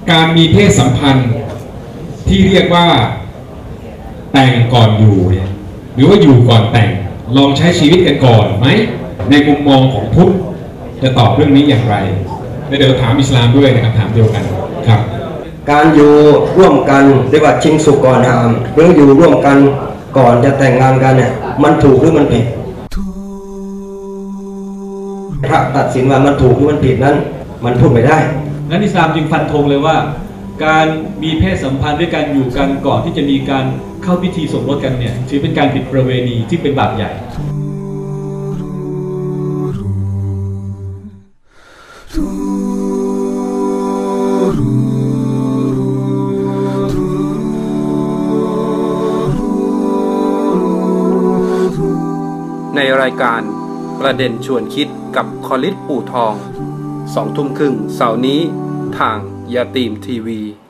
การมีเพศสัมพันธ์ที่เรียกว่าแต่งก่อนอยู่เนี่ยหรือว่าอยู่ก่อนแต่งลองใช้ชีวิตกันก่อนไหมในมุมมองของพุทธจะตอบเรื่องนี้อย่างไรเดี๋ยวถามอิสลามด้วยในคำถามเดียวกันครับการอยู่ร่วมกันเรียกว่าชิงสุกก่อนหามหรืออยู่ร่วมกันก่อนจะแต่งงานกันเนี่ยมันถูกหรือมันผิดพระตัดสินว่ามันถูกหรือมันผิดนั้นมันพูดไม่ได้นั้นอิสลามจึงฟันธงเลยว่าการมีเพศสัมพันธ์ด้วยกันอยู่กันก่อนที่จะมีการเข้าพิธีสมรสกันเนี่ยถือเป็นการผิดประเวณีที่เป็นบาปใหญ่ในรายการประเด็นชวนคิดกับคอลิสปู่ทอง 20:30 เสาร์นี้ทางยาตีมทีวี